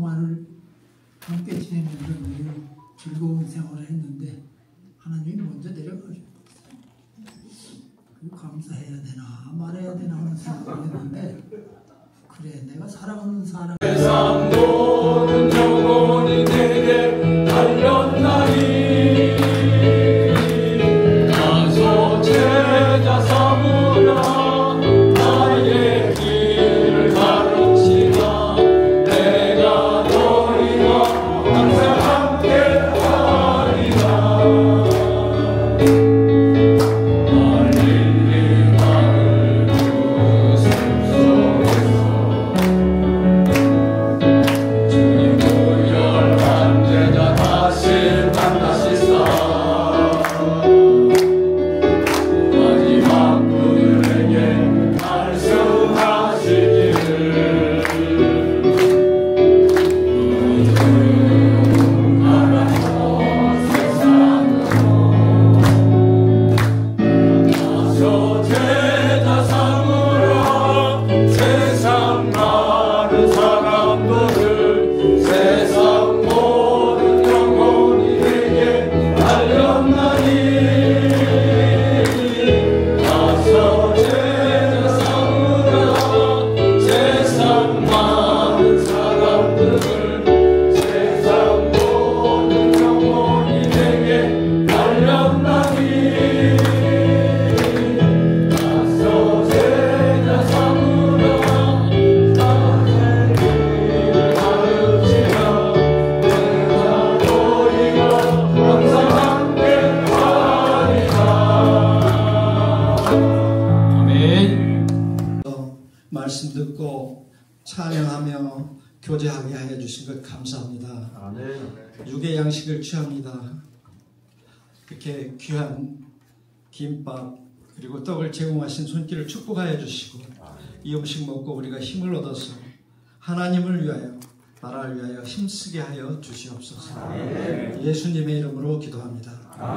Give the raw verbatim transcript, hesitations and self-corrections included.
동안을 함께 지내면서 매우 즐거운 생활을 했는데 하나님이 먼저 내려가셨어요. 감사해야 되나 말해야 되나 하는 생각을 했는데, 그래 내가 사랑하는 사람 세상 모든 영혼이 내게 달렸나니 가서 제자 삼으라 나의 길을 가르치라 내가 너희와 항상 함께 하리라. 말씀 듣고 찬양하며 교제하게 하여 주신 것 감사합니다. 아멘. 육의 양식을 취합니다. 이렇게 귀한 김밥 그리고 떡을 제공하신 손길을 축복하여 주시고 이 음식 먹고 우리가 힘을 얻어서 하나님을 위하여 나라를 위하여 힘쓰게 하여 주시옵소서. 아멘. 예수님의 이름으로 기도합니다.